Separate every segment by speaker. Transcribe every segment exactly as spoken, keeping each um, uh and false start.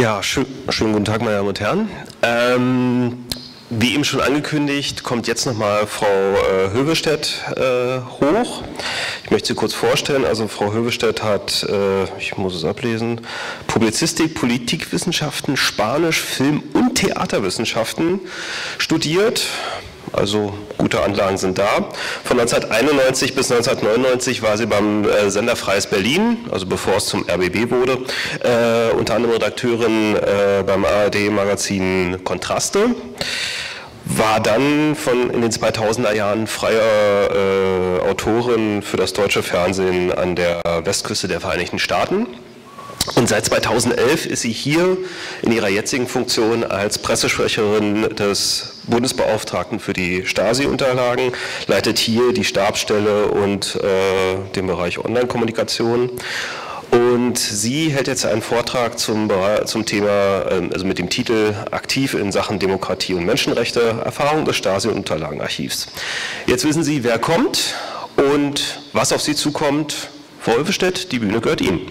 Speaker 1: Ja, schön, schönen guten Tag, meine Damen und Herren. Ähm, wie eben schon angekündigt, kommt jetzt nochmal Frau äh, Höverstedt äh, hoch. Ich möchte Sie kurz vorstellen. Also Frau Höverstedt hat, äh, ich muss es ablesen, Publizistik, Politikwissenschaften, Spanisch, Film- und Theaterwissenschaften studiert. Also gute Anlagen sind da. Von neunzehnhunderteinundneunzig bis neunzehnhundertneunundneunzig war sie beim äh, Sender Freies Berlin, also bevor es zum R B B wurde, äh, unter anderem Redakteurin äh, beim A R D-Magazin Kontraste. War dann von in den zweitausender Jahren freie äh, Autorin für das deutsche Fernsehen an der Westküste der Vereinigten Staaten. Und seit zweitausendelf ist sie hier in ihrer jetzigen Funktion als Pressesprecherin des Bundesbeauftragten für die Stasi-Unterlagen, leitet hier die Stabsstelle und äh, den Bereich Online-Kommunikation. Und sie hält jetzt einen Vortrag zum, zum Thema, also mit dem Titel Aktiv in Sachen Demokratie und Menschenrechte, Erfahrung des Stasi-Unterlagenarchivs. Jetzt wissen Sie, wer kommt und was auf Sie zukommt. Frau Höverstedt, die Bühne gehört Ihnen.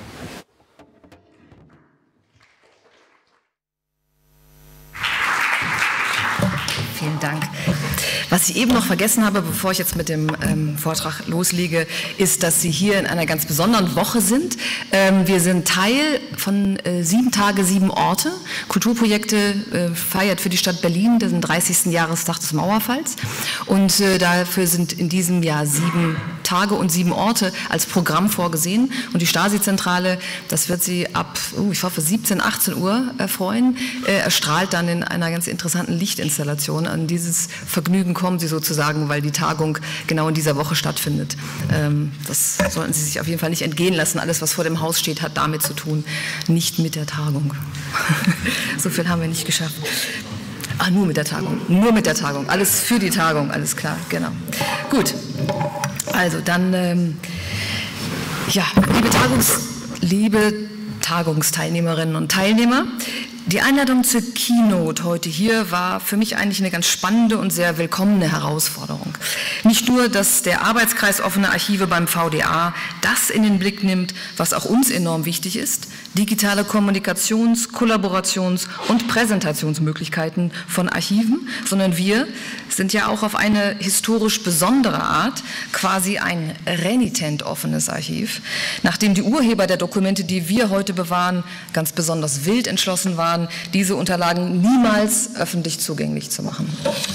Speaker 2: Vielen Dank. Was ich eben noch vergessen habe, bevor ich jetzt mit dem ähm, Vortrag loslege, ist, dass Sie hier in einer ganz besonderen Woche sind. Ähm, wir sind Teil von äh, sieben Tage, sieben Orte. Kulturprojekte äh, feiert für die Stadt Berlin den dreißigsten Jahrestag des Mauerfalls. Und äh, dafür sind in diesem Jahr sieben Tage und sieben Orte als Programm vorgesehen. Und die Stasi-Zentrale, das wird Sie ab, oh, ich hoffe, siebzehn, achtzehn Uhr erfreuen, äh, erstrahlt dann in einer ganz interessanten Lichtinstallation. An dieses Vergnügen kommen Sie sozusagen, weil die Tagung genau in dieser Woche stattfindet. Ähm, das sollten Sie sich auf jeden Fall nicht entgehen lassen. Alles, was vor dem Haus steht, hat damit zu tun, nicht mit der Tagung. So viel haben wir nicht geschafft. Ah, nur mit der Tagung, nur mit der Tagung. Alles für die Tagung, alles klar, genau. Gut, also dann, ähm, ja, liebe, Tagungs, liebe Tagungsteilnehmerinnen und Teilnehmer, die Einladung zur Keynote heute hier war für mich eigentlich eine ganz spannende und sehr willkommene Herausforderung. Nicht nur, dass der Arbeitskreis offene Archive beim V D A das in den Blick nimmt, was auch uns enorm wichtig ist, digitale Kommunikations-, Kollaborations- und Präsentationsmöglichkeiten von Archiven, sondern wir sind ja auch auf eine historisch besondere Art quasi ein renitent offenes Archiv, nachdem die Urheber der Dokumente, die wir heute bewahren, ganz besonders wild entschlossen waren, diese Unterlagen niemals öffentlich zugänglich zu machen.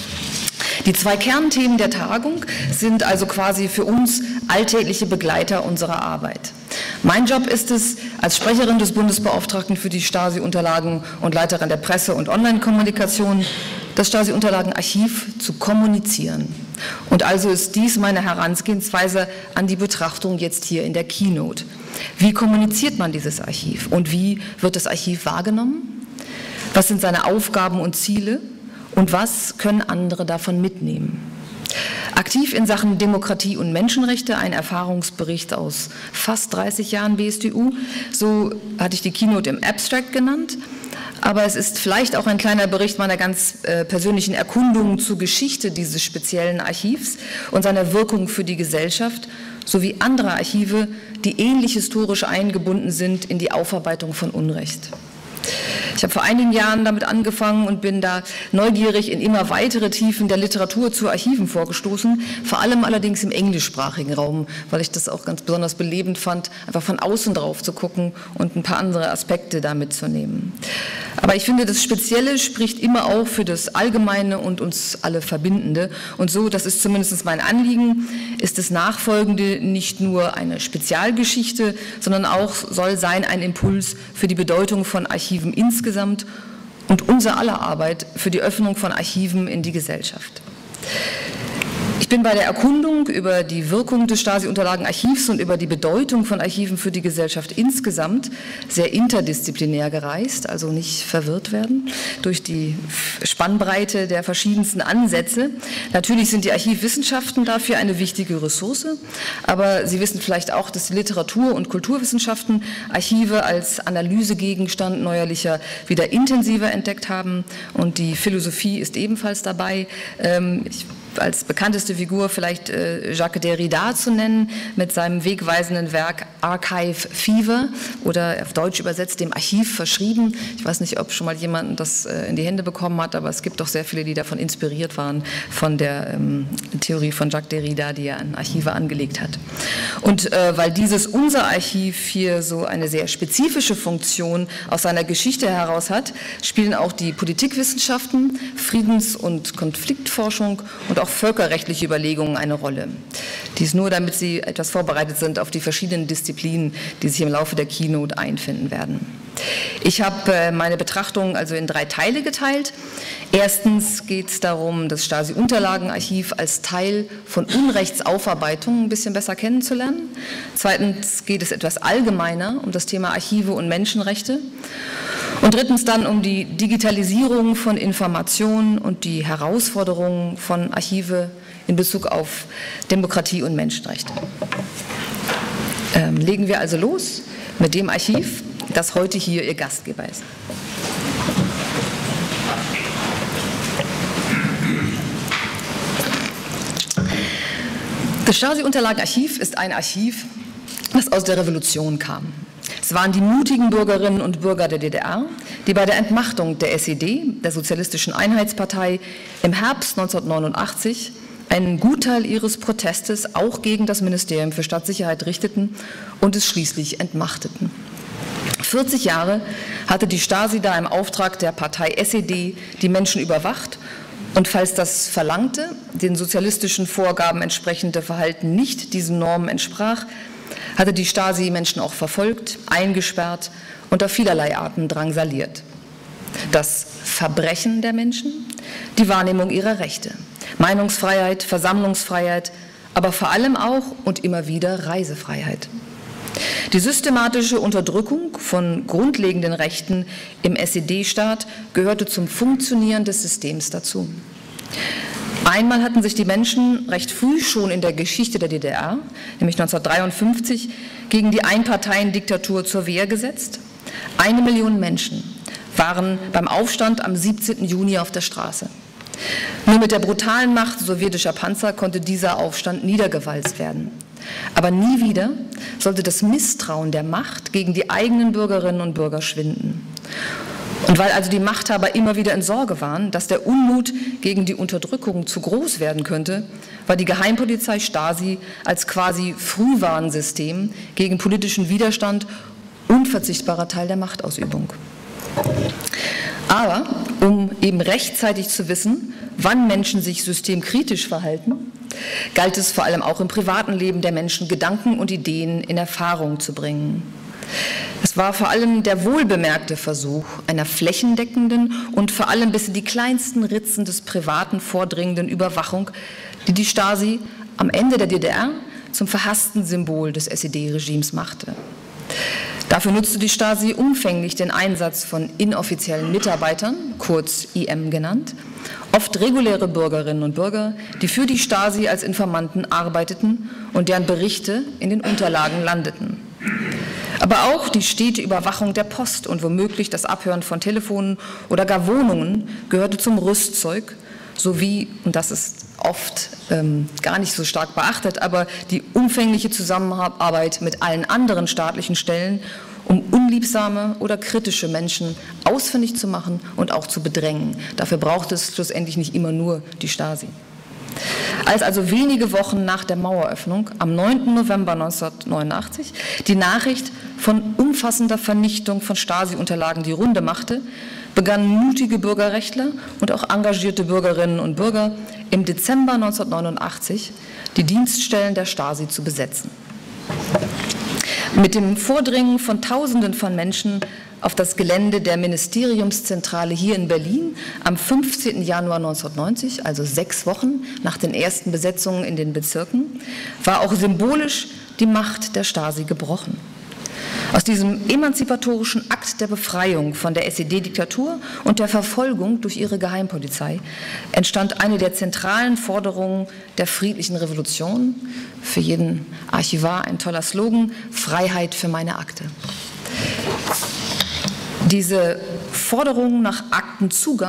Speaker 2: Die zwei Kernthemen der Tagung sind also quasi für uns alltägliche Begleiter unserer Arbeit. Mein Job ist es, als Sprecherin des Bundesbeauftragten für die Stasi-Unterlagen und Leiterin der Presse- und Online-Kommunikation, das Stasi-Unterlagenarchiv zu kommunizieren. Und also ist dies meine Herangehensweise an die Betrachtung jetzt hier in der Keynote. Wie kommuniziert man dieses Archiv und wie wird das Archiv wahrgenommen? Was sind seine Aufgaben und Ziele und was können andere davon mitnehmen? Aktiv in Sachen Demokratie und Menschenrechte, ein Erfahrungsbericht aus fast dreißig Jahren B S D U, so hatte ich die Keynote im Abstract genannt. Aber es ist vielleicht auch ein kleiner Bericht meiner ganz äh, persönlichen Erkundungen zur Geschichte dieses speziellen Archivs und seiner Wirkung für die Gesellschaft, sowie anderer Archive, die ähnlich historisch eingebunden sind in die Aufarbeitung von Unrecht. Ich habe vor einigen Jahren damit angefangen und bin da neugierig in immer weitere Tiefen der Literatur zu Archiven vorgestoßen, vor allem allerdings im englischsprachigen Raum, weil ich das auch ganz besonders belebend fand, einfach von außen drauf zu gucken und ein paar andere Aspekte da mitzunehmen. Aber ich finde, das Spezielle spricht immer auch für das Allgemeine und uns alle Verbindende. Und so, das ist zumindest mein Anliegen, ist das Nachfolgende nicht nur eine Spezialgeschichte, sondern auch soll sein ein Impuls für die Bedeutung von Archiven insgesamt und unser aller Arbeit für die Öffnung von Archiven in die Gesellschaft. Ich bin bei der Erkundung über die Wirkung des Stasi-Unterlagenarchivs und über die Bedeutung von Archiven für die Gesellschaft insgesamt sehr interdisziplinär gereist, also nicht verwirrt werden durch die Spannbreite der verschiedensten Ansätze. Natürlich sind die Archivwissenschaften dafür eine wichtige Ressource, aber Sie wissen vielleicht auch, dass die Literatur- und Kulturwissenschaften Archive als Analysegegenstand neuerlicher wieder intensiver entdeckt haben und die Philosophie ist ebenfalls dabei. Ich als bekannteste Figur vielleicht äh, Jacques Derrida zu nennen, mit seinem wegweisenden Werk Archive Fever oder auf Deutsch übersetzt dem Archiv verschrieben. Ich weiß nicht, ob schon mal jemand das äh, in die Hände bekommen hat, aber es gibt doch sehr viele, die davon inspiriert waren, von der ähm, Theorie von Jacques Derrida, die er an Archive angelegt hat. Und äh, weil dieses Unser Archiv hier so eine sehr spezifische Funktion aus seiner Geschichte heraus hat, spielen auch die Politikwissenschaften, Friedens- und Konfliktforschung und auch völkerrechtliche Überlegungen eine Rolle. Dies nur, damit Sie etwas vorbereitet sind auf die verschiedenen Disziplinen, die sich im Laufe der Keynote einfinden werden. Ich habe meine Betrachtungen also in drei Teile geteilt. Erstens geht es darum, das Stasi-Unterlagenarchiv als Teil von Unrechtsaufarbeitung ein bisschen besser kennenzulernen. Zweitens geht es etwas allgemeiner um das Thema Archive und Menschenrechte. Und drittens dann um die Digitalisierung von Informationen und die Herausforderungen von Archive in Bezug auf Demokratie und Menschenrechte. Ähm, legen wir also los mit dem Archiv, das heute hier Ihr Gastgeber ist. Das Stasi-Unterlagenarchiv ist ein Archiv, das aus der Revolution kam. Es waren die mutigen Bürgerinnen und Bürger der D D R, die bei der Entmachtung der S E D, der Sozialistischen Einheitspartei, im Herbst neunzehnhundertneunundachtzig einen Gutteil ihres Protestes auch gegen das Ministerium für Staatssicherheit richteten und es schließlich entmachteten. vierzig Jahre hatte die Stasi da im Auftrag der Partei S E D die Menschen überwacht und falls das verlangte, den sozialistischen Vorgaben entsprechende Verhalten nicht diesen Normen entsprach, hatte die Stasi Menschen auch verfolgt, eingesperrt und auf vielerlei Arten drangsaliert. Das Verbrechen der Menschen, die Wahrnehmung ihrer Rechte, Meinungsfreiheit, Versammlungsfreiheit, aber vor allem auch und immer wieder Reisefreiheit. Die systematische Unterdrückung von grundlegenden Rechten im S E D-Staat gehörte zum Funktionieren des Systems dazu. Einmal hatten sich die Menschen recht früh schon in der Geschichte der D D R, nämlich neunzehnhundertdreiundfünfzig, gegen die Einparteiendiktatur zur Wehr gesetzt. Eine Million Menschen waren beim Aufstand am siebzehnten Juni auf der Straße. Nur mit der brutalen Macht sowjetischer Panzer konnte dieser Aufstand niedergewalzt werden. Aber nie wieder sollte das Misstrauen der Macht gegen die eigenen Bürgerinnen und Bürger schwinden. Und weil also die Machthaber immer wieder in Sorge waren, dass der Unmut gegen die Unterdrückung zu groß werden könnte, war die Geheimpolizei Stasi als quasi Frühwarnsystem gegen politischen Widerstand unverzichtbarer Teil der Machtausübung. Aber um eben rechtzeitig zu wissen, wann Menschen sich systemkritisch verhalten, galt es vor allem auch im privaten Leben der Menschen, Gedanken und Ideen in Erfahrung zu bringen. Es war vor allem der wohlbemerkte Versuch einer flächendeckenden und vor allem bis in die kleinsten Ritzen des Privaten vordringenden Überwachung, die die Stasi am Ende der D D R zum verhassten Symbol des S E D-Regimes machte. Dafür nutzte die Stasi umfänglich den Einsatz von inoffiziellen Mitarbeitern, kurz I M genannt, oft reguläre Bürgerinnen und Bürger, die für die Stasi als Informanten arbeiteten und deren Berichte in den Unterlagen landeten. Aber auch die stete Überwachung der Post und womöglich das Abhören von Telefonen oder gar Wohnungen gehörte zum Rüstzeug, sowie, und das ist oft ähm, gar nicht so stark beachtet, aber die umfängliche Zusammenarbeit mit allen anderen staatlichen Stellen, um unliebsame oder kritische Menschen ausfindig zu machen und auch zu bedrängen. Dafür braucht es schlussendlich nicht immer nur die Stasi. Als also wenige Wochen nach der Maueröffnung am neunten November neunzehnhundertneunundachtzig die Nachricht von umfassender Vernichtung von Stasi-Unterlagen die Runde machte, begannen mutige Bürgerrechtler und auch engagierte Bürgerinnen und Bürger im Dezember neunzehnhundertneunundachtzig die Dienststellen der Stasi zu besetzen. Mit dem Vordringen von Tausenden von Menschen auf das Gelände der Ministeriumszentrale hier in Berlin am fünfzehnten Januar neunzehnhundertneunzig, also sechs Wochen nach den ersten Besetzungen in den Bezirken, war auch symbolisch die Macht der Stasi gebrochen. Aus diesem emanzipatorischen Akt der Befreiung von der S E D-Diktatur und der Verfolgung durch ihre Geheimpolizei entstand eine der zentralen Forderungen der friedlichen Revolution, für jeden Archivar ein toller Slogan, Freiheit für meine Akte. Diese Forderung nach Aktenzugang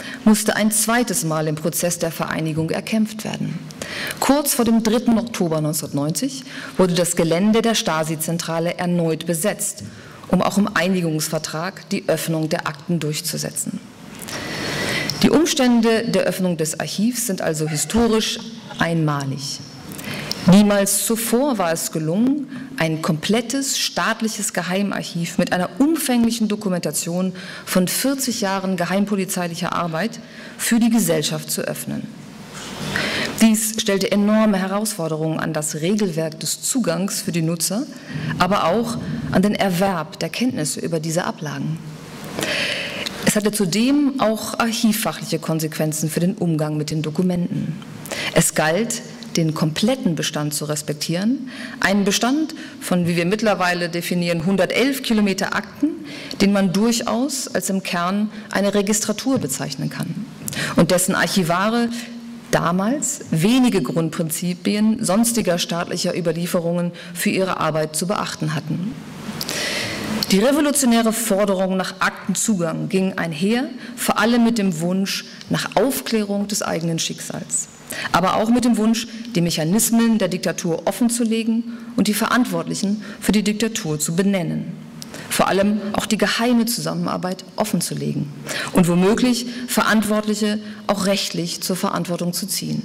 Speaker 2: musste ein zweites Mal im Prozess der Vereinigung erkämpft werden. Kurz vor dem dritten Oktober neunzehnhundertneunzig wurde das Gelände der Stasi-Zentrale erneut besetzt, um auch im Einigungsvertrag die Öffnung der Akten durchzusetzen. Die Umstände der Öffnung des Archivs sind also historisch einmalig. Niemals zuvor war es gelungen, ein komplettes staatliches Geheimarchiv mit einer umfänglichen Dokumentation von vierzig Jahren geheimpolizeilicher Arbeit für die Gesellschaft zu öffnen. Dies stellte enorme Herausforderungen an das Regelwerk des Zugangs für die Nutzer, aber auch an den Erwerb der Kenntnisse über diese Ablagen. Es hatte zudem auch archivfachliche Konsequenzen für den Umgang mit den Dokumenten. Es galt, den kompletten Bestand zu respektieren, einen Bestand von, wie wir mittlerweile definieren, hundertelf Kilometer Akten, den man durchaus als im Kern eine Registratur bezeichnen kann und dessen Archivare damals wenige Grundprinzipien sonstiger staatlicher Überlieferungen für ihre Arbeit zu beachten hatten. Die revolutionäre Forderung nach Aktenzugang ging einher, vor allem mit dem Wunsch nach Aufklärung des eigenen Schicksals, aber auch mit dem Wunsch, die Mechanismen der Diktatur offenzulegen und die Verantwortlichen für die Diktatur zu benennen. Vor allem auch die geheime Zusammenarbeit offenzulegen und womöglich Verantwortliche auch rechtlich zur Verantwortung zu ziehen.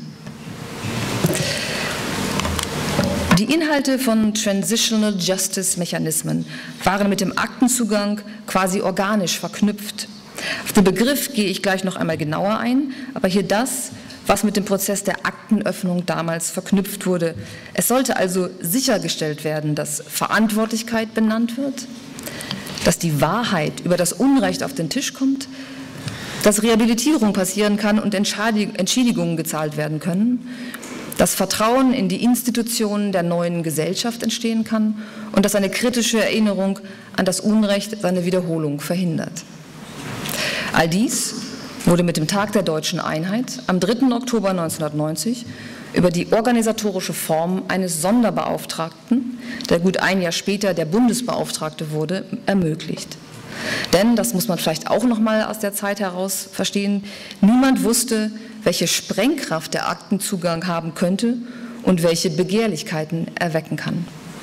Speaker 2: Die Inhalte von Transitional Justice Mechanismen waren mit dem Aktenzugang quasi organisch verknüpft. Auf den Begriff gehe ich gleich noch einmal genauer ein, aber hier das, was mit dem Prozess der Aktenöffnung damals verknüpft wurde. Es sollte also sichergestellt werden, dass Verantwortlichkeit benannt wird, dass die Wahrheit über das Unrecht auf den Tisch kommt, dass Rehabilitierung passieren kann und Entschädigungen gezahlt werden können, dass Vertrauen in die Institutionen der neuen Gesellschaft entstehen kann und dass eine kritische Erinnerung an das Unrecht seine Wiederholung verhindert. All dies wurde mit dem Tag der Deutschen Einheit am dritten Oktober neunzehnhundertneunzig über die organisatorische Form eines Sonderbeauftragten, der gut ein Jahr später der Bundesbeauftragte wurde, ermöglicht. Denn, das muss man vielleicht auch noch mal aus der Zeit heraus verstehen, niemand wusste, welche Sprengkraft der Aktenzugang haben könnte und welche Begehrlichkeiten erwecken kann.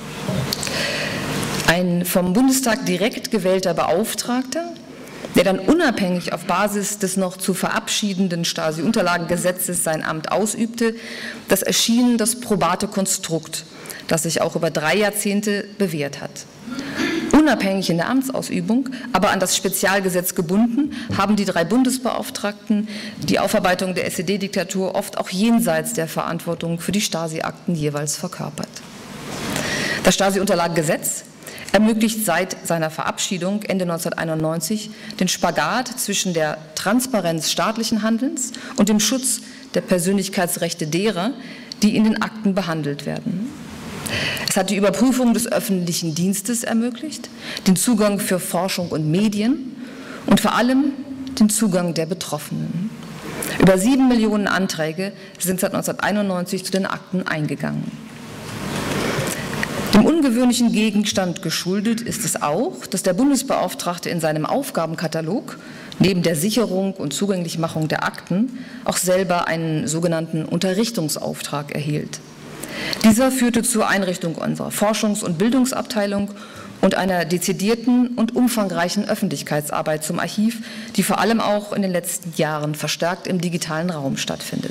Speaker 2: Ein vom Bundestag direkt gewählter Beauftragter, der dann unabhängig auf Basis des noch zu verabschiedenden Stasi-Unterlagengesetzes sein Amt ausübte, das erschien das probate Konstrukt, das sich auch über drei Jahrzehnte bewährt hat. Unabhängig in der Amtsausübung, aber an das Spezialgesetz gebunden, haben die drei Bundesbeauftragten die Aufarbeitung der S E D-Diktatur oft auch jenseits der Verantwortung für die Stasi-Akten jeweils verkörpert. Das Stasi-Unterlagengesetz ermöglicht seit seiner Verabschiedung Ende neunzehnhunderteinundneunzig den Spagat zwischen der Transparenz staatlichen Handelns und dem Schutz der Persönlichkeitsrechte derer, die in den Akten behandelt werden. Es hat die Überprüfung des öffentlichen Dienstes ermöglicht, den Zugang für Forschung und Medien und vor allem den Zugang der Betroffenen. Über sieben Millionen Anträge sind seit neunzehnhunderteinundneunzig zu den Akten eingegangen. Dem ungewöhnlichen Gegenstand geschuldet ist es auch, dass der Bundesbeauftragte in seinem Aufgabenkatalog neben der Sicherung und Zugänglichmachung der Akten auch selber einen sogenannten Unterrichtungsauftrag erhielt. Dieser führte zur Einrichtung unserer Forschungs- und Bildungsabteilung und einer dezidierten und umfangreichen Öffentlichkeitsarbeit zum Archiv, die vor allem auch in den letzten Jahren verstärkt im digitalen Raum stattfindet.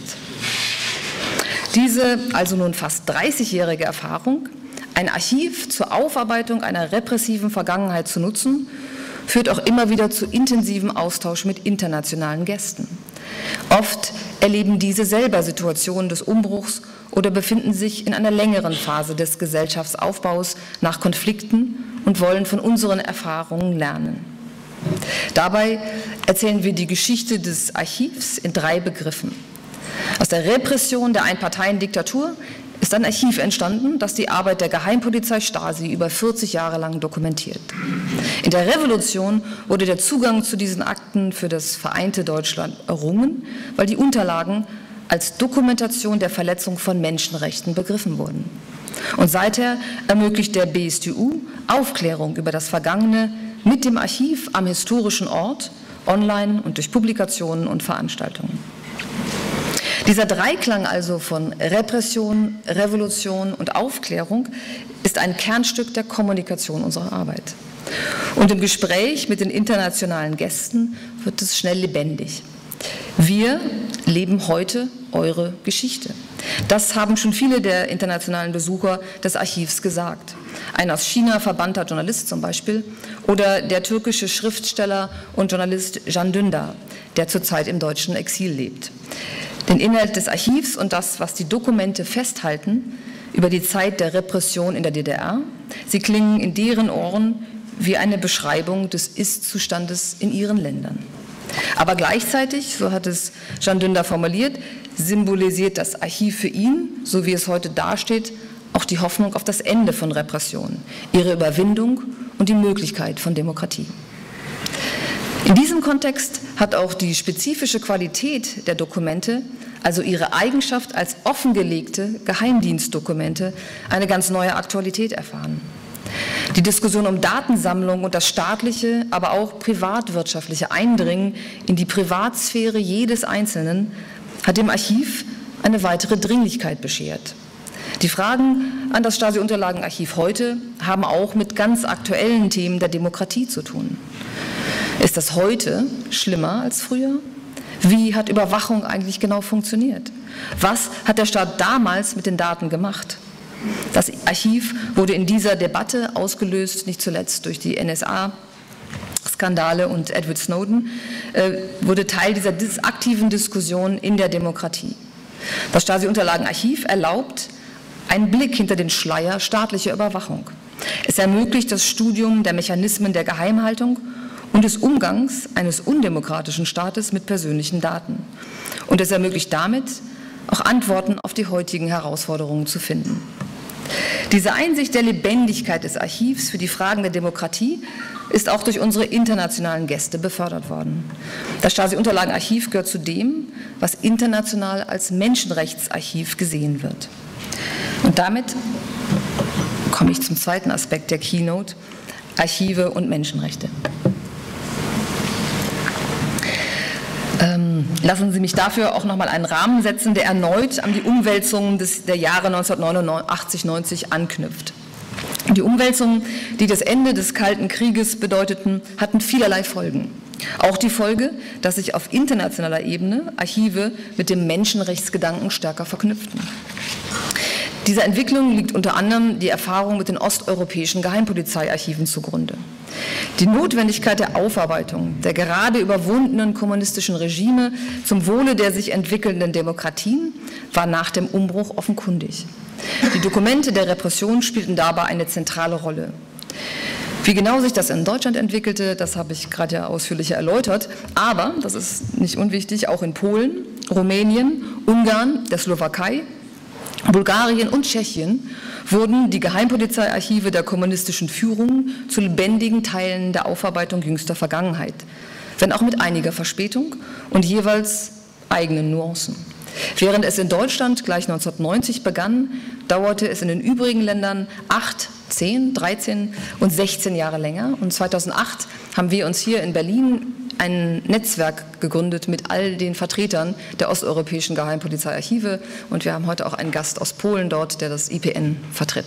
Speaker 2: Diese also nun fast dreißigjährige Erfahrung, ein Archiv zur Aufarbeitung einer repressiven Vergangenheit zu nutzen, führt auch immer wieder zu intensivem Austausch mit internationalen Gästen. Oft erleben diese selber Situationen des Umbruchs oder befinden sich in einer längeren Phase des Gesellschaftsaufbaus nach Konflikten und wollen von unseren Erfahrungen lernen. Dabei erzählen wir die Geschichte des Archivs in drei Begriffen. Aus der Repression der Einparteiendiktatur ist ein Archiv entstanden, das die Arbeit der Geheimpolizei Stasi über vierzig Jahre lang dokumentiert. In der Revolution wurde der Zugang zu diesen Akten für das vereinte Deutschland errungen, weil die Unterlagen als Dokumentation der Verletzung von Menschenrechten begriffen wurden. Und seither ermöglicht der B S T U Aufklärung über das Vergangene mit dem Archiv am historischen Ort online und durch Publikationen und Veranstaltungen. Dieser Dreiklang also von Repression, Revolution und Aufklärung ist ein Kernstück der Kommunikation unserer Arbeit. Und im Gespräch mit den internationalen Gästen wird es schnell lebendig. Wir leben heute eure Geschichte. Das haben schon viele der internationalen Besucher des Archivs gesagt. Ein aus China verbannter Journalist zum Beispiel oder der türkische Schriftsteller und Journalist Can Dündar, der zurzeit im deutschen Exil lebt. Den Inhalt des Archivs und das, was die Dokumente festhalten über die Zeit der Repression in der D D R, sie klingen in deren Ohren wie eine Beschreibung des Ist-Zustandes in ihren Ländern. Aber gleichzeitig, so hat es Can Dündar formuliert, symbolisiert das Archiv für ihn, so wie es heute dasteht, auch die Hoffnung auf das Ende von Repression, ihre Überwindung und die Möglichkeit von Demokratie. In diesem Kontext hat auch die spezifische Qualität der Dokumente, also ihre Eigenschaft als offengelegte Geheimdienstdokumente, eine ganz neue Aktualität erfahren. Die Diskussion um Datensammlung und das staatliche, aber auch privatwirtschaftliche Eindringen in die Privatsphäre jedes Einzelnen hat dem Archiv eine weitere Dringlichkeit beschert. Die Fragen an das Stasi-Unterlagenarchiv heute haben auch mit ganz aktuellen Themen der Demokratie zu tun. Ist das heute schlimmer als früher? Wie hat Überwachung eigentlich genau funktioniert? Was hat der Staat damals mit den Daten gemacht? Das Archiv wurde in dieser Debatte ausgelöst, nicht zuletzt durch die N S A-Skandale und Edward Snowden, äh, wurde Teil dieser dis- aktiven Diskussion in der Demokratie. Das Stasi-Unterlagenarchiv erlaubt einen Blick hinter den Schleier staatlicher Überwachung. Es ermöglicht das Studium der Mechanismen der Geheimhaltung und des Umgangs eines undemokratischen Staates mit persönlichen Daten. Und es ermöglicht damit, auch Antworten auf die heutigen Herausforderungen zu finden. Diese Einsicht der Lebendigkeit des Archivs für die Fragen der Demokratie ist auch durch unsere internationalen Gäste befördert worden. Das Stasi-Unterlagenarchiv gehört zu dem, was international als Menschenrechtsarchiv gesehen wird. Und damit komme ich zum zweiten Aspekt der Keynote, Archive und Menschenrechte. Ähm, lassen Sie mich dafür auch noch mal einen Rahmen setzen, der erneut an die Umwälzungen des, der Jahre neunzehnhundertneunundachtzig neunzig anknüpft. Die Umwälzungen, die das Ende des Kalten Krieges bedeuteten, hatten vielerlei Folgen. Auch die Folge, dass sich auf internationaler Ebene Archive mit dem Menschenrechtsgedanken stärker verknüpften. Dieser Entwicklung liegt unter anderem die Erfahrung mit den osteuropäischen Geheimpolizeiarchiven zugrunde. Die Notwendigkeit der Aufarbeitung der gerade überwundenen kommunistischen Regime zum Wohle der sich entwickelnden Demokratien war nach dem Umbruch offenkundig. Die Dokumente der Repression spielten dabei eine zentrale Rolle. Wie genau sich das in Deutschland entwickelte, das habe ich gerade ja ausführlicher erläutert, aber, das ist nicht unwichtig, auch in Polen, Rumänien, Ungarn, der Slowakei, Bulgarien und Tschechien wurden die Geheimpolizeiarchive der kommunistischen Führung zu lebendigen Teilen der Aufarbeitung jüngster Vergangenheit, wenn auch mit einiger Verspätung und jeweils eigenen Nuancen. Während es in Deutschland gleich neunzehnhundertneunzig begann, dauerte es in den übrigen Ländern acht, zehn, dreizehn und sechzehn Jahre länger. Und zweitausendacht haben wir uns hier in Berlin ein Netzwerk gegründet mit all den Vertretern der osteuropäischen Geheimpolizeiarchive. Und wir haben heute auch einen Gast aus Polen dort, der das I P N vertritt.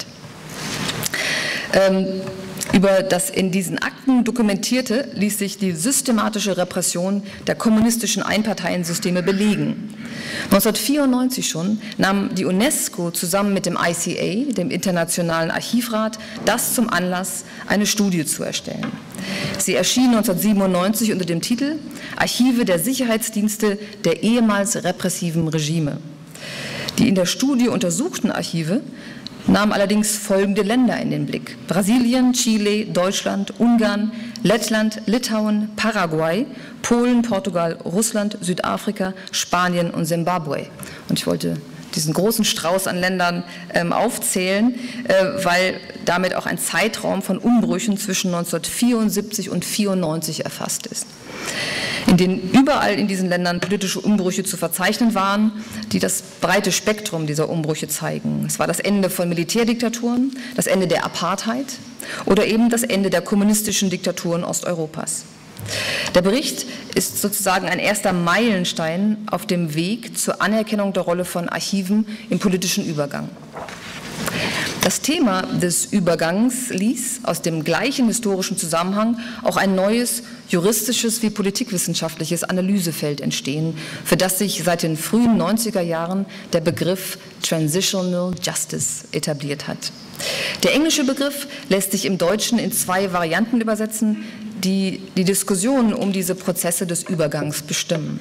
Speaker 2: Ähm, Über das in diesen Akten dokumentierte ließ sich die systematische Repression der kommunistischen Einparteiensysteme belegen. neunzehnhundertvierundneunzig schon nahm die UNESCO zusammen mit dem I C A, dem Internationalen Archivrat, das zum Anlass, eine Studie zu erstellen. Sie erschien neunzehnhundertsiebenundneunzig unter dem Titel Archive der Sicherheitsdienste der ehemals repressiven Regime. Die in der Studie untersuchten Archive nahmen allerdings folgende Länder in den Blick: Brasilien, Chile, Deutschland, Ungarn, Lettland, Litauen, Paraguay, Polen, Portugal, Russland, Südafrika, Spanien und Simbabwe. Und ich wollte diesen großen Strauß an Ländern ähm, aufzählen, äh, weil damit auch ein Zeitraum von Umbrüchen zwischen neunzehnhundertvierundsiebzig und neunzehnhundertvierundneunzig erfasst ist, in denen überall in diesen Ländern politische Umbrüche zu verzeichnen waren, die das breite Spektrum dieser Umbrüche zeigen. Es war das Ende von Militärdiktaturen, das Ende der Apartheid oder eben das Ende der kommunistischen Diktaturen Osteuropas. Der Bericht ist sozusagen ein erster Meilenstein auf dem Weg zur Anerkennung der Rolle von Archiven im politischen Übergang. Das Thema des Übergangs ließ aus dem gleichen historischen Zusammenhang auch ein neues juristisches wie politikwissenschaftliches Analysefeld entstehen, für das sich seit den frühen neunziger Jahren der Begriff Transitional Justice etabliert hat. Der englische Begriff lässt sich im Deutschen in zwei Varianten übersetzen, die die Diskussion um diese Prozesse des Übergangs bestimmen.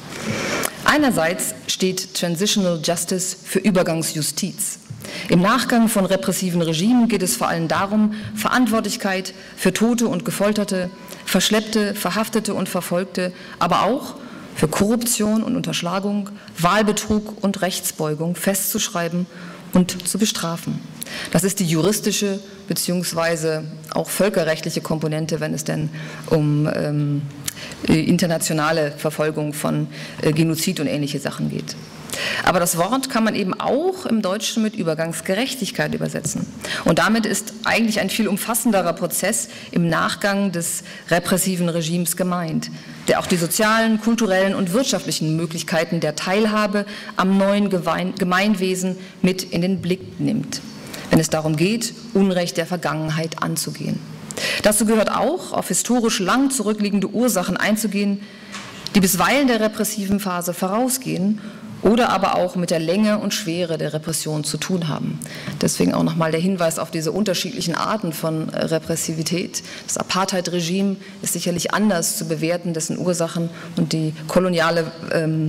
Speaker 2: Einerseits steht Transitional Justice für Übergangsjustiz. Im Nachgang von repressiven Regimen geht es vor allem darum, Verantwortlichkeit für Tote und Gefolterte, Verschleppte, Verhaftete und Verfolgte, aber auch für Korruption und Unterschlagung, Wahlbetrug und Rechtsbeugung festzuschreiben und zu bestrafen. Das ist die juristische bzw. auch völkerrechtliche Komponente, wenn es denn um ähm, internationale Verfolgung von äh, Genozid und ähnliche Sachen geht. Aber das Wort kann man eben auch im Deutschen mit Übergangsgerechtigkeit übersetzen. Und damit ist eigentlich ein viel umfassenderer Prozess im Nachgang des repressiven Regimes gemeint, der auch die sozialen, kulturellen und wirtschaftlichen Möglichkeiten der Teilhabe am neuen Gemeinwesen mit in den Blick nimmt, wenn es darum geht, Unrecht der Vergangenheit anzugehen. Dazu gehört auch, auf historisch lang zurückliegende Ursachen einzugehen, die bisweilen der repressiven Phase vorausgehen oder aber auch mit der Länge und Schwere der Repression zu tun haben. Deswegen auch nochmal der Hinweis auf diese unterschiedlichen Arten von Repressivität. Das Apartheid-Regime ist sicherlich anders zu bewerten, dessen Ursachen, und die koloniale ähm,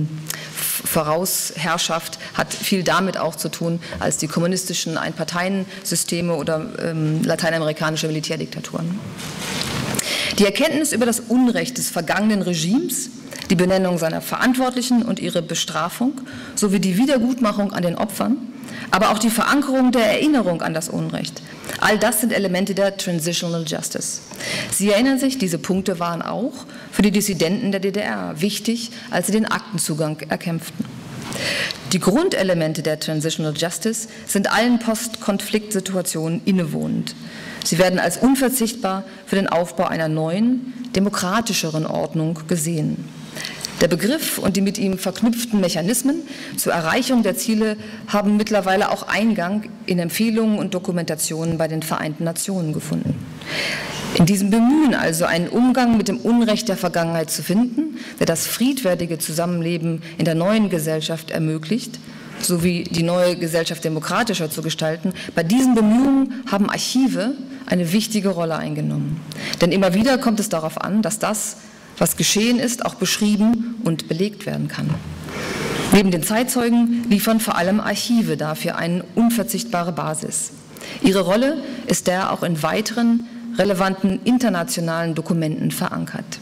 Speaker 2: Vorausherrschaft hat viel damit auch zu tun, als die kommunistischen Einparteiensysteme oder ähm, lateinamerikanische Militärdiktaturen. Die Erkenntnis über das Unrecht des vergangenen Regimes, die Benennung seiner Verantwortlichen und ihre Bestrafung sowie die Wiedergutmachung an den Opfern, aber auch die Verankerung der Erinnerung an das Unrecht. All das sind Elemente der Transitional Justice. Sie erinnern sich, diese Punkte waren auch für die Dissidenten der D D R wichtig, als sie den Aktenzugang erkämpften. Die Grundelemente der Transitional Justice sind allen Post-Konflikt-Situationen innewohnend. Sie werden als unverzichtbar für den Aufbau einer neuen, demokratischeren Ordnung gesehen. Der Begriff und die mit ihm verknüpften Mechanismen zur Erreichung der Ziele haben mittlerweile auch Eingang in Empfehlungen und Dokumentationen bei den Vereinten Nationen gefunden. In diesem Bemühen also, einen Umgang mit dem Unrecht der Vergangenheit zu finden, der das friedfertige Zusammenleben in der neuen Gesellschaft ermöglicht, sowie die neue Gesellschaft demokratischer zu gestalten, bei diesen Bemühungen haben Archive eine wichtige Rolle eingenommen. Denn immer wieder kommt es darauf an, dass das, was geschehen ist, auch beschrieben und belegt werden kann. Neben den Zeitzeugen liefern vor allem Archive dafür eine unverzichtbare Basis. Ihre Rolle ist der auch in weiteren relevanten internationalen Dokumenten verankert.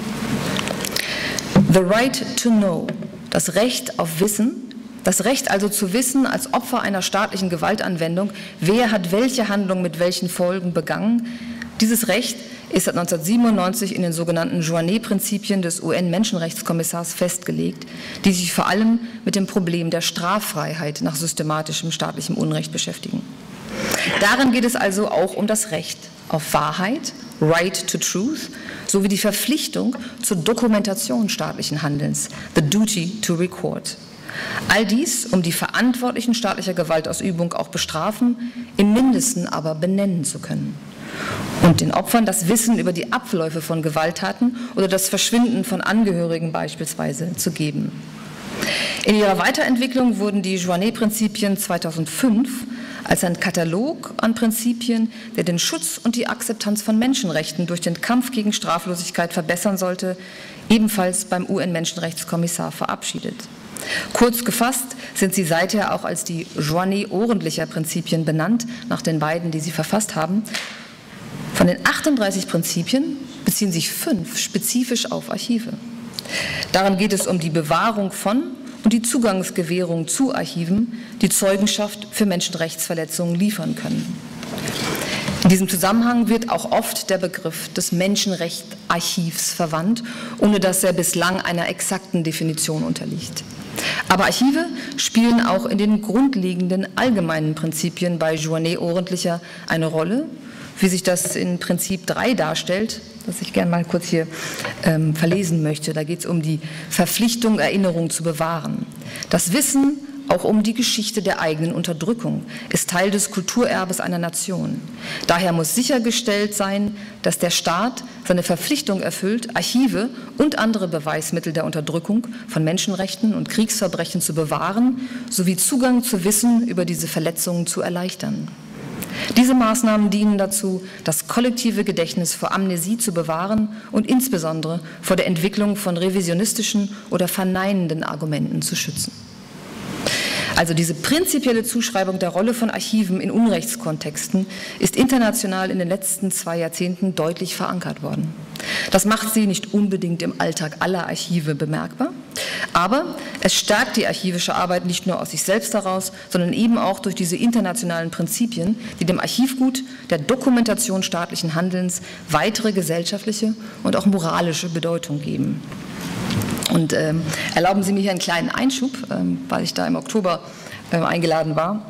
Speaker 2: The right to know, das Recht auf Wissen, das Recht also zu wissen als Opfer einer staatlichen Gewaltanwendung, wer hat welche Handlung mit welchen Folgen begangen. Dieses Recht ist seit neunzehnhundertsiebenundneunzig in den sogenannten Joannet-Prinzipien des U N-Menschenrechtskommissars festgelegt, die sich vor allem mit dem Problem der Straffreiheit nach systematischem staatlichem Unrecht beschäftigen. Darin geht es also auch um das Recht auf Wahrheit, Right to Truth, sowie die Verpflichtung zur Dokumentation staatlichen Handelns, the duty to record. All dies, um die Verantwortlichen staatlicher Gewaltausübung auch bestrafen, im Mindesten aber benennen zu können. Und den Opfern das Wissen über die Abläufe von Gewalttaten oder das Verschwinden von Angehörigen beispielsweise zu geben. In ihrer Weiterentwicklung wurden die Joannet-Prinzipien zweitausendfünf als ein Katalog an Prinzipien, der den Schutz und die Akzeptanz von Menschenrechten durch den Kampf gegen Straflosigkeit verbessern sollte, ebenfalls beim U N-Menschenrechtskommissar verabschiedet. Kurz gefasst sind sie seither auch als die Joannet-Ordentlicher Prinzipien benannt, nach den beiden, die sie verfasst haben. Von den achtunddreißig Prinzipien beziehen sich fünf spezifisch auf Archive. Darin geht es um die Bewahrung von und die Zugangsgewährung zu Archiven, die Zeugenschaft für Menschenrechtsverletzungen liefern können. In diesem Zusammenhang wird auch oft der Begriff des Menschenrechtsarchivs verwandt, ohne dass er bislang einer exakten Definition unterliegt. Aber Archive spielen auch in den grundlegenden allgemeinen Prinzipien bei Joannet Ordentlicher eine Rolle, wie sich das in Prinzip drei darstellt, das ich gerne mal kurz hier ähm, verlesen möchte. Da geht es um die Verpflichtung, Erinnerung zu bewahren. Das Wissen, auch um die Geschichte der eigenen Unterdrückung, ist Teil des Kulturerbes einer Nation. Daher muss sichergestellt sein, dass der Staat seine Verpflichtung erfüllt, Archive und andere Beweismittel der Unterdrückung von Menschenrechten und Kriegsverbrechen zu bewahren, sowie Zugang zu Wissen über diese Verletzungen zu erleichtern. Diese Maßnahmen dienen dazu, das kollektive Gedächtnis vor Amnesie zu bewahren und insbesondere vor der Entwicklung von revisionistischen oder verneinenden Argumenten zu schützen. Also diese prinzipielle Zuschreibung der Rolle von Archiven in Unrechtskontexten ist international in den letzten zwei Jahrzehnten deutlich verankert worden. Das macht sie nicht unbedingt im Alltag aller Archive bemerkbar, aber es stärkt die archivische Arbeit nicht nur aus sich selbst heraus, sondern eben auch durch diese internationalen Prinzipien, die dem Archivgut der Dokumentation staatlichen Handelns weitere gesellschaftliche und auch moralische Bedeutung geben. Und ähm, erlauben Sie mir hier einen kleinen Einschub, ähm, weil ich da im Oktober ähm, eingeladen war.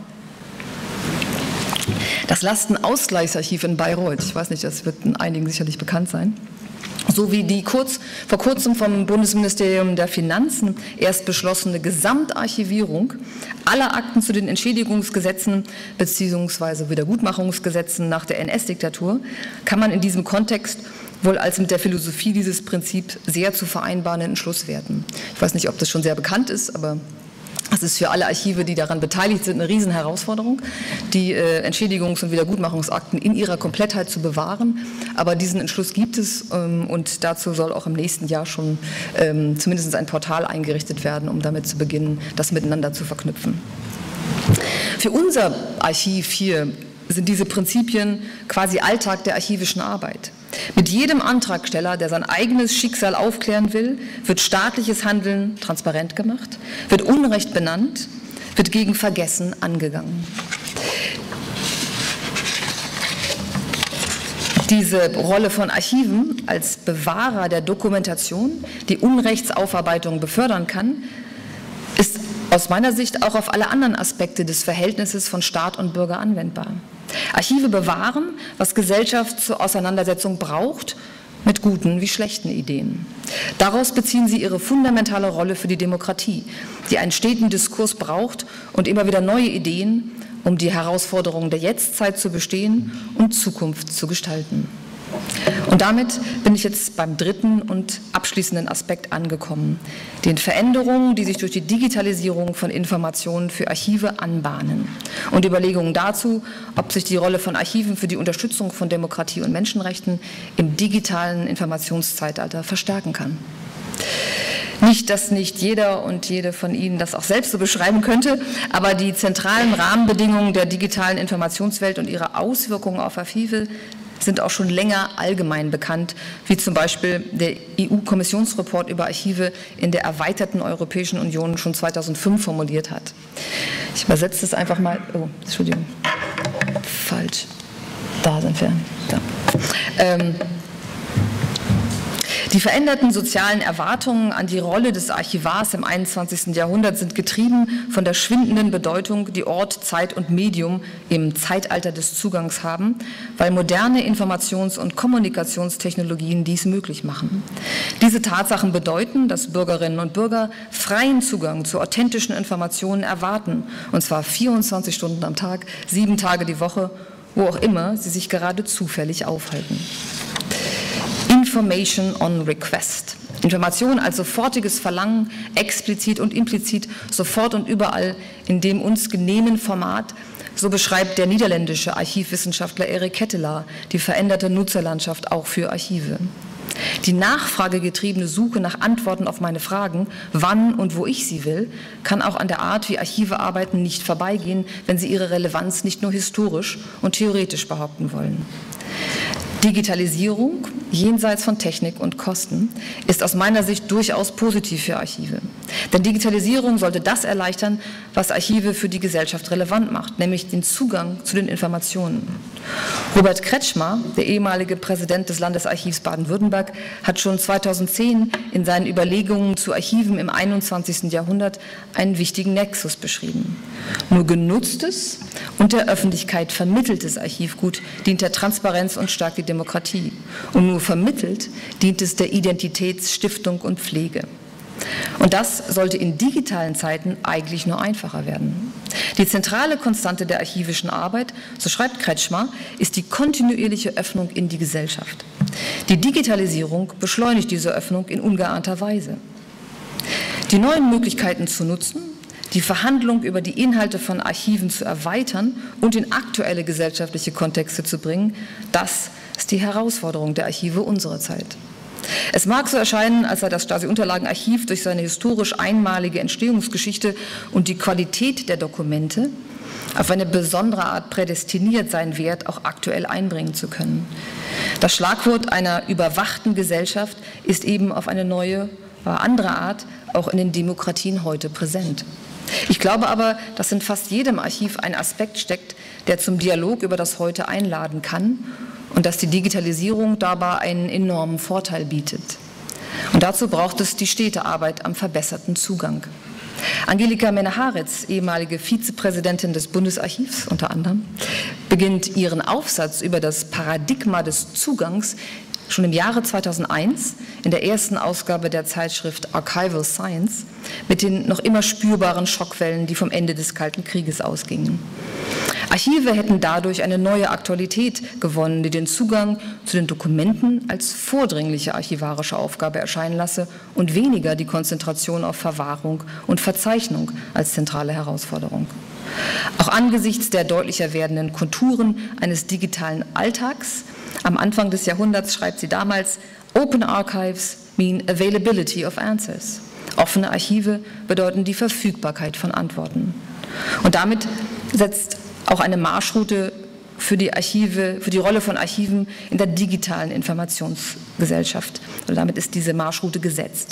Speaker 2: Das Lastenausgleichsarchiv in Bayreuth, ich weiß nicht, das wird einigen sicherlich bekannt sein, sowie die kurz, vor kurzem vom Bundesministerium der Finanzen erst beschlossene Gesamtarchivierung aller Akten zu den Entschädigungsgesetzen bzw. Wiedergutmachungsgesetzen nach der N S-Diktatur kann man in diesem Kontext wohl als mit der Philosophie dieses Prinzips sehr zu vereinbarenden Entschluss werten. Ich weiß nicht, ob das schon sehr bekannt ist, aber das ist für alle Archive, die daran beteiligt sind, eine Riesenherausforderung, die äh, Entschädigungs- und Wiedergutmachungsakten in ihrer Komplettheit zu bewahren. Aber diesen Entschluss gibt es ähm, und dazu soll auch im nächsten Jahr schon ähm, zumindest ein Portal eingerichtet werden, um damit zu beginnen, das miteinander zu verknüpfen. Für unser Archiv hier sind diese Prinzipien quasi Alltag der archivischen Arbeit. Mit jedem Antragsteller, der sein eigenes Schicksal aufklären will, wird staatliches Handeln transparent gemacht, wird Unrecht benannt, wird gegen Vergessen angegangen. Diese Rolle von Archiven als Bewahrer der Dokumentation, die Unrechtsaufarbeitung befördern kann, ist aus meiner Sicht auch auf alle anderen Aspekte des Verhältnisses von Staat und Bürger anwendbar. Archive bewahren, was Gesellschaft zur Auseinandersetzung braucht, mit guten wie schlechten Ideen. Daraus beziehen sie ihre fundamentale Rolle für die Demokratie, die einen steten Diskurs braucht und immer wieder neue Ideen, um die Herausforderungen der Jetztzeit zu bestehen und Zukunft zu gestalten. Und damit bin ich jetzt beim dritten und abschließenden Aspekt angekommen, den Veränderungen, die sich durch die Digitalisierung von Informationen für Archive anbahnen und Überlegungen dazu, ob sich die Rolle von Archiven für die Unterstützung von Demokratie und Menschenrechten im digitalen Informationszeitalter verstärken kann. Nicht, dass nicht jeder und jede von Ihnen das auch selbst so beschreiben könnte, aber die zentralen Rahmenbedingungen der digitalen Informationswelt und ihre Auswirkungen auf Archive sind auch schon länger allgemein bekannt, wie zum Beispiel der E U-Kommissionsreport über Archive in der erweiterten Europäischen Union schon zweitausendfünf formuliert hat. Ich übersetze es einfach mal. Oh, Entschuldigung. Falsch. Da sind wir. Da. Ähm, Die veränderten sozialen Erwartungen an die Rolle des Archivars im einundzwanzigsten Jahrhundert sind getrieben von der schwindenden Bedeutung, die Ort, Zeit und Medium im Zeitalter des Zugangs haben, weil moderne Informations- und Kommunikationstechnologien dies möglich machen. Diese Tatsachen bedeuten, dass Bürgerinnen und Bürger freien Zugang zu authentischen Informationen erwarten, und zwar vierundzwanzig Stunden am Tag, sieben Tage die Woche, wo auch immer sie sich gerade zufällig aufhalten. Information on Request. Information als sofortiges Verlangen, explizit und implizit, sofort und überall, in dem uns genehmen Format, so beschreibt der niederländische Archivwissenschaftler Erik Ketelaar die veränderte Nutzerlandschaft auch für Archive. Die nachfragegetriebene Suche nach Antworten auf meine Fragen, wann und wo ich sie will, kann auch an der Art, wie Archive arbeiten, nicht vorbeigehen, wenn sie ihre Relevanz nicht nur historisch und theoretisch behaupten wollen. Digitalisierung, jenseits von Technik und Kosten, ist aus meiner Sicht durchaus positiv für Archive. Denn Digitalisierung sollte das erleichtern, was Archive für die Gesellschaft relevant macht, nämlich den Zugang zu den Informationen. Robert Kretschmer, der ehemalige Präsident des Landesarchivs Baden-Württemberg, hat schon zweitausendzehn in seinen Überlegungen zu Archiven im einundzwanzigsten Jahrhundert einen wichtigen Nexus beschrieben. Nur genutztes und der Öffentlichkeit vermitteltes Archivgut dient der Transparenz und stärkt die Demokratie. Und nur vermittelt dient es der Identitätsstiftung und Pflege. Und das sollte in digitalen Zeiten eigentlich nur einfacher werden. Die zentrale Konstante der archivischen Arbeit, so schreibt Kretschmer, ist die kontinuierliche Öffnung in die Gesellschaft. Die Digitalisierung beschleunigt diese Öffnung in ungeahnter Weise. Die neuen Möglichkeiten zu nutzen, die Verhandlung über die Inhalte von Archiven zu erweitern und in aktuelle gesellschaftliche Kontexte zu bringen, das ist die Herausforderung der Archive unserer Zeit. Es mag so erscheinen, als sei das Stasi-Unterlagenarchiv durch seine historisch einmalige Entstehungsgeschichte und die Qualität der Dokumente auf eine besondere Art prädestiniert, seinen Wert auch aktuell einbringen zu können. Das Schlagwort einer überwachten Gesellschaft ist eben auf eine neue, andere Art auch in den Demokratien heute präsent. Ich glaube aber, dass in fast jedem Archiv ein Aspekt steckt, der zum Dialog über das Heute einladen kann und dass die Digitalisierung dabei einen enormen Vorteil bietet. Und dazu braucht es die stete Arbeit am verbesserten Zugang. Angelika Menaharitz, ehemalige Vizepräsidentin des Bundesarchivs unter anderem, beginnt ihren Aufsatz über das Paradigma des Zugangs schon im Jahre zweitausendeins in der ersten Ausgabe der Zeitschrift Archival Science mit den noch immer spürbaren Schockwellen, die vom Ende des Kalten Krieges ausgingen. Archive hätten dadurch eine neue Aktualität gewonnen, die den Zugang zu den Dokumenten als vordringliche archivarische Aufgabe erscheinen lasse und weniger die Konzentration auf Verwahrung und Verzeichnung als zentrale Herausforderung. Auch angesichts der deutlicher werdenden Konturen eines digitalen Alltags am Anfang des Jahrhunderts, schreibt sie damals, Open Archives mean availability of answers. Offene Archive bedeuten die Verfügbarkeit von Antworten. Und damit setzt auch eine Marschroute für die Archive, für die Rolle von Archiven in der digitalen Informationsgesellschaft. Und damit ist diese Marschroute gesetzt.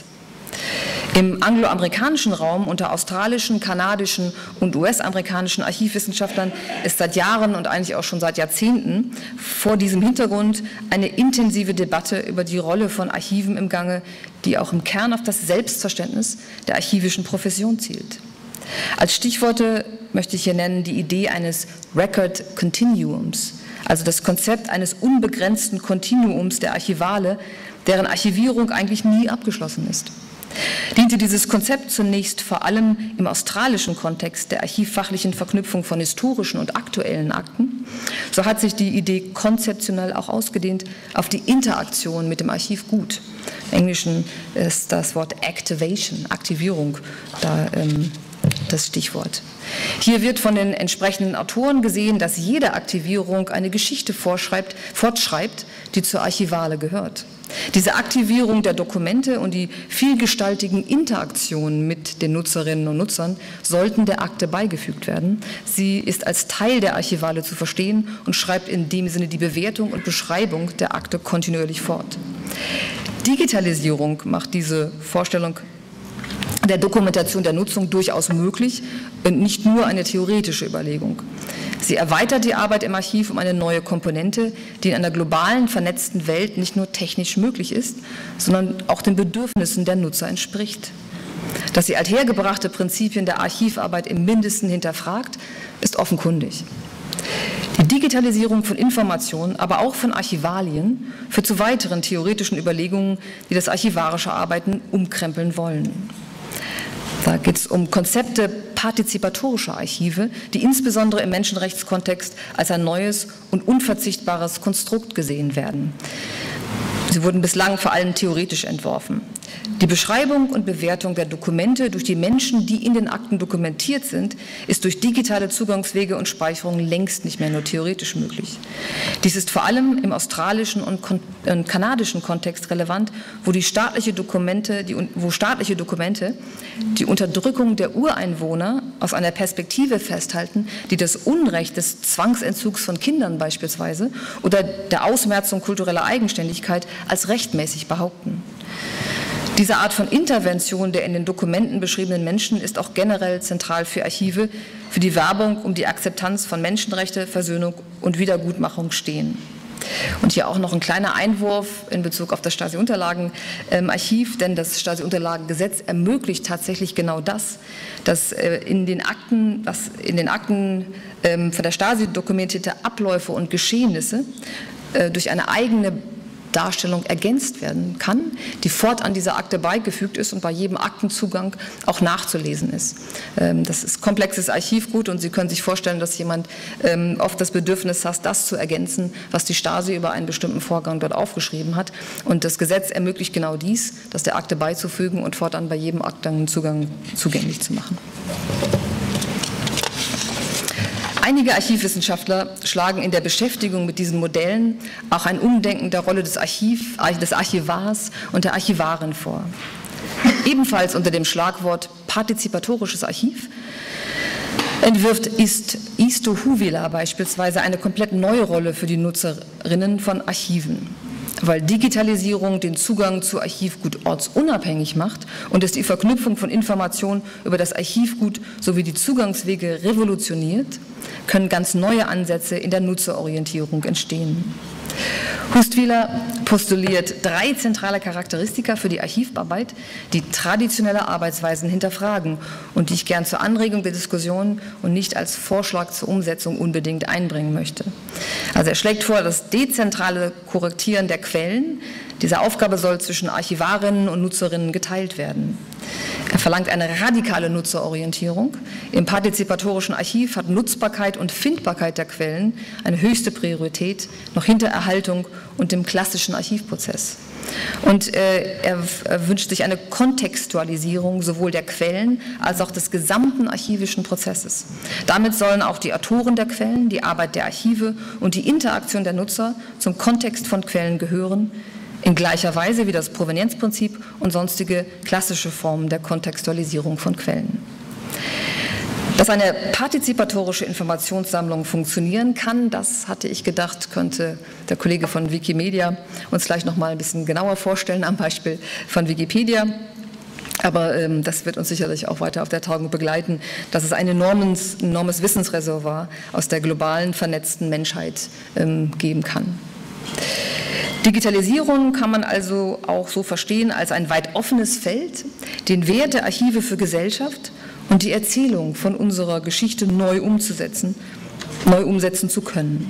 Speaker 2: Im angloamerikanischen Raum unter australischen, kanadischen und U S-amerikanischen Archivwissenschaftlern ist seit Jahren und eigentlich auch schon seit Jahrzehnten vor diesem Hintergrund eine intensive Debatte über die Rolle von Archiven im Gange, die auch im Kern auf das Selbstverständnis der archivischen Profession zielt. Als Stichworte möchte ich hier nennen die Idee eines Record Continuums, also das Konzept eines unbegrenzten Kontinuums der Archivale, deren Archivierung eigentlich nie abgeschlossen ist. Diente dieses Konzept zunächst vor allem im australischen Kontext der archivfachlichen Verknüpfung von historischen und aktuellen Akten, so hat sich die Idee konzeptionell auch ausgedehnt auf die Interaktion mit dem Archivgut. Im Englischen ist das Wort Activation, Aktivierung, da ähm, das Stichwort. Hier wird von den entsprechenden Autoren gesehen, dass jede Aktivierung eine Geschichte fortschreibt, die zur Archivale gehört. Diese Aktivierung der Dokumente und die vielgestaltigen Interaktionen mit den Nutzerinnen und Nutzern sollten der Akte beigefügt werden. Sie ist als Teil der Archivale zu verstehen und schreibt in dem Sinne die Bewertung und Beschreibung der Akte kontinuierlich fort. Digitalisierung macht diese Vorstellung der Dokumentation der Nutzung durchaus möglich und nicht nur eine theoretische Überlegung. Sie erweitert die Arbeit im Archiv um eine neue Komponente, die in einer globalen, vernetzten Welt nicht nur technisch möglich ist, sondern auch den Bedürfnissen der Nutzer entspricht. Dass sie althergebrachte Prinzipien der Archivarbeit im Mindesten hinterfragt, ist offenkundig. Die Digitalisierung von Informationen, aber auch von Archivalien, führt zu weiteren theoretischen Überlegungen, die das archivarische Arbeiten umkrempeln wollen. Da geht es um Konzepte partizipatorischer Archive, die insbesondere im Menschenrechtskontext als ein neues und unverzichtbares Konstrukt gesehen werden. Sie wurden bislang vor allem theoretisch entworfen. Die Beschreibung und Bewertung der Dokumente durch die Menschen, die in den Akten dokumentiert sind, ist durch digitale Zugangswege und Speicherung längst nicht mehr nur theoretisch möglich. Dies ist vor allem im australischen und kanadischen Kontext relevant, wo, die staatliche Dokumente, die, wo staatliche Dokumente die Unterdrückung der Ureinwohner aus einer Perspektive festhalten, die das Unrecht des Zwangsentzugs von Kindern beispielsweise oder der Ausmerzung kultureller Eigenständigkeit als rechtmäßig behaupten. Diese Art von Intervention der in den Dokumenten beschriebenen Menschen ist auch generell zentral für Archive, für die Werbung um die Akzeptanz von Menschenrechte, Versöhnung und Wiedergutmachung stehen. Und hier auch noch ein kleiner Einwurf in Bezug auf das Stasi-Unterlagen-Archiv, denn das Stasi-Unterlagengesetz ermöglicht tatsächlich genau das, dass in den Akten, was in den Akten von der Stasi dokumentierte Abläufe und Geschehnisse durch eine eigene Darstellung ergänzt werden kann, die fortan dieser Akte beigefügt ist und bei jedem Aktenzugang auch nachzulesen ist. Das ist komplexes Archivgut und Sie können sich vorstellen, dass jemand oft das Bedürfnis hat, das zu ergänzen, was die Stasi über einen bestimmten Vorgang dort aufgeschrieben hat. Und das Gesetz ermöglicht genau dies, das der Akte beizufügen und fortan bei jedem Aktenzugang zugänglich zu machen. Einige Archivwissenschaftler schlagen in der Beschäftigung mit diesen Modellen auch ein Umdenken der Rolle des, Archiv, des Archivars und der Archivarin vor. Ebenfalls unter dem Schlagwort partizipatorisches Archiv entwirft Isto Huvila beispielsweise eine komplett neue Rolle für die Nutzerinnen von Archiven. Weil Digitalisierung den Zugang zu Archivgut ortsunabhängig macht und es die Verknüpfung von Informationen über das Archivgut sowie die Zugangswege revolutioniert, können ganz neue Ansätze in der Nutzerorientierung entstehen. Hustwiller postuliert drei zentrale Charakteristika für die Archivarbeit, die traditionelle Arbeitsweisen hinterfragen und die ich gern zur Anregung der Diskussion und nicht als Vorschlag zur Umsetzung unbedingt einbringen möchte. Also er schlägt vor, das dezentrale Korrektieren der Quellen. Diese Aufgabe soll zwischen Archivarinnen und Nutzerinnen geteilt werden. Er verlangt eine radikale Nutzerorientierung. Im partizipatorischen Archiv hat Nutzbarkeit und Findbarkeit der Quellen eine höchste Priorität, noch hinter Erhaltung und dem klassischen Archivprozess. Und äh, er, er wünscht sich eine Kontextualisierung sowohl der Quellen als auch des gesamten archivischen Prozesses. Damit sollen auch die Autoren der Quellen, die Arbeit der Archive und die Interaktion der Nutzer zum Kontext von Quellen gehören, in gleicher Weise wie das Provenienzprinzip und sonstige klassische Formen der Kontextualisierung von Quellen. Dass eine partizipatorische Informationssammlung funktionieren kann, das hatte ich gedacht, könnte der Kollege von Wikimedia uns gleich noch mal ein bisschen genauer vorstellen am Beispiel von Wikipedia. Aber ähm, das wird uns sicherlich auch weiter auf der Tagung begleiten, dass es ein enormes, enormes Wissensreservoir aus der globalen vernetzten Menschheit ähm, geben kann. Digitalisierung kann man also auch so verstehen als ein weit offenes Feld, den Wert der Archive für Gesellschaft und die Erzählung von unserer Geschichte neu umzusetzen, neu umsetzen zu können.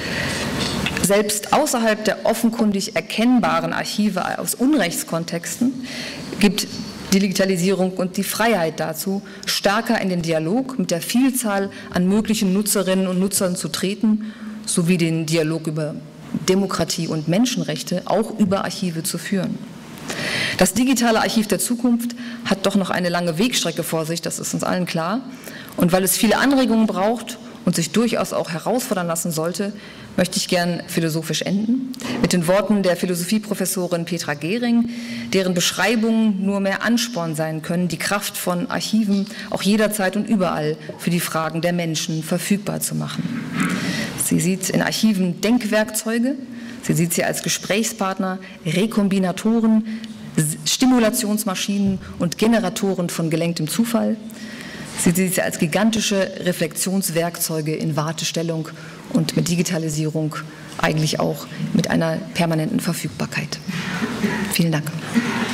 Speaker 2: Selbst außerhalb der offenkundig erkennbaren Archive aus Unrechtskontexten gibt die Digitalisierung und die Freiheit dazu, stärker in den Dialog mit der Vielzahl an möglichen Nutzerinnen und Nutzern zu treten, sowie den Dialog über Demokratie und Menschenrechte auch über Archive zu führen. Das digitale Archiv der Zukunft hat doch noch eine lange Wegstrecke vor sich, das ist uns allen klar. Und weil es viele Anregungen braucht und sich durchaus auch herausfordern lassen sollte, möchte ich gern philosophisch enden mit den Worten der Philosophieprofessorin Petra Gehring, deren Beschreibungen nur mehr Ansporn sein können, die Kraft von Archiven auch jederzeit und überall für die Fragen der Menschen verfügbar zu machen. Sie sieht in Archiven Denkwerkzeuge, sie sieht sie als Gesprächspartner, Rekombinatoren, Stimulationsmaschinen und Generatoren von gelenktem Zufall. Sie sieht sie als gigantische Reflexionswerkzeuge in Wartestellung und mit Digitalisierung eigentlich auch mit einer permanenten Verfügbarkeit. Vielen Dank.